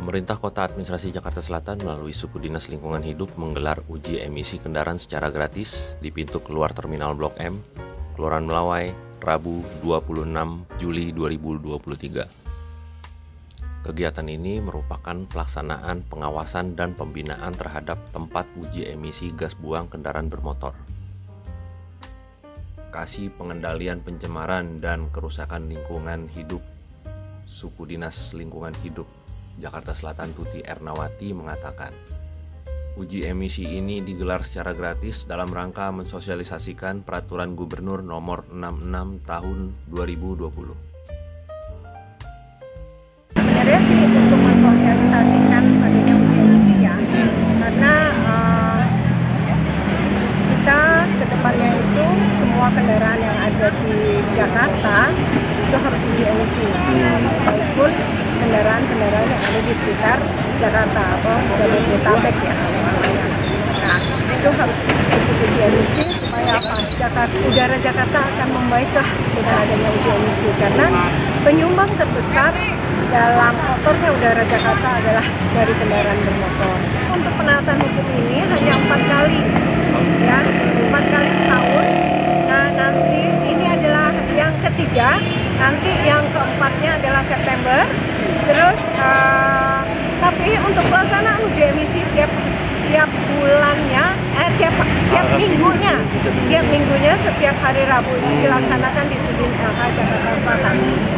Pemerintah Kota Administrasi Jakarta Selatan melalui Suku Dinas Lingkungan Hidup menggelar uji emisi kendaraan secara gratis di pintu keluar Terminal Blok M, Kelurahan Melawai, Rabu 26 Juli 2023. Kegiatan ini merupakan pelaksanaan pengawasan dan pembinaan terhadap tempat uji emisi gas buang kendaraan bermotor. Kasih Pengendalian Pencemaran dan Kerusakan Lingkungan Hidup Suku Dinas Lingkungan Hidup Jakarta Selatan Tuti Ernawati mengatakan, uji emisi ini digelar secara gratis dalam rangka mensosialisasikan Peraturan Gubernur Nomor 66 Tahun 2020. Sebenarnya sih untuk mensosialisasikan adanya uji emisi ya, karena kita kedepannya itu semua kendaraan yang ada di Jakarta itu harus uji emisi, walaupun kendaraan-kendaraan yang ada di sekitar Jakarta atau Jabodetabek ya. Nah, itu harus uji emisi supaya apa? Udara Jakarta akan membaiklah dengan adanya uji emisi, karena penyumbang terbesar dalam kotornya udara Jakarta adalah dari kendaraan bermotor. Untuk penaatan hukum ini hanya 4 kali, ya, 4 kali setahun. Nah, nanti ini adalah yang ketiga, nanti yang keempatnya adalah September. Terus, tapi untuk pelaksanaan uji emisi tiap bulannya, tiap minggunya setiap hari Rabu ini dilaksanakan di Sudin LH Jakarta Selatan.